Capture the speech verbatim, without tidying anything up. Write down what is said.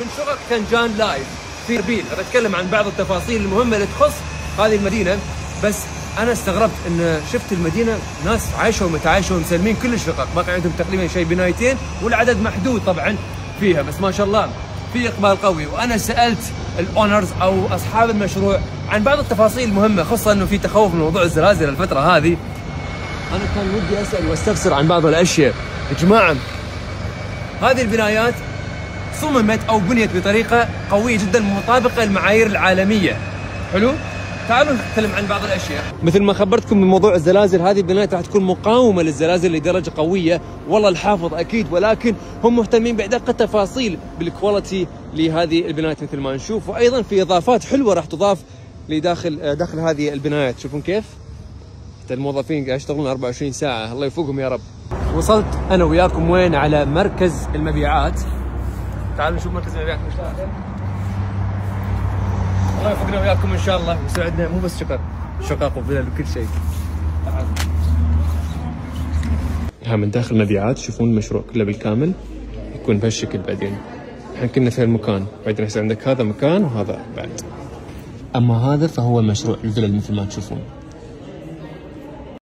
من شقق كنجان لايف في اربيل. بتكلم عن بعض التفاصيل المهمه اللي تخص هذه المدينه. بس انا استغربت ان شفت المدينه ناس عايشه ومتعايشه ومسلمين كل الشقق، باقي عندهم تقريبا شيء بنايتين والعدد محدود طبعا فيها، بس ما شاء الله في اقبال قوي. وانا سالت الاونرز او اصحاب المشروع عن بعض التفاصيل المهمه، خاصه انه في تخوف من موضوع الزلازل الفتره هذه. انا كان ودي اسال واستفسر عن بعض الاشياء. يا جماعه هذه البنايات صممت او بنيت بطريقه قويه جدا مطابقه للمعايير العالميه. حلو؟ تعالوا نتكلم عن بعض الاشياء. مثل ما خبرتكم من موضوع الزلازل، هذه البنايات راح تكون مقاومه للزلازل لدرجه قويه، والله الحافظ اكيد، ولكن هم مهتمين بادق التفاصيل بالكواليتي لهذه البنايات مثل ما نشوف، وايضا في اضافات حلوه راح تضاف لداخل داخل هذه البنايات. تشوفون كيف؟ حتى الموظفين قاعد يشتغلون أربعة وعشرين ساعه، الله يفوقهم يا رب. وصلت انا وياكم وين؟ على مركز المبيعات. تعالوا نشوف مركز المبيعات ان شاء الله. الله يوفقنا وياكم ان شاء الله ويساعدنا، مو بس شقق، شقق وفلل وكل شيء. تعالوا. ها من داخل المبيعات تشوفون المشروع كله بالكامل يكون بهالشكل. بعدين احنا كنا في المكان، بعدين يصير عندك هذا مكان وهذا بعد. اما هذا فهو مشروع الفلل مثل ما تشوفون.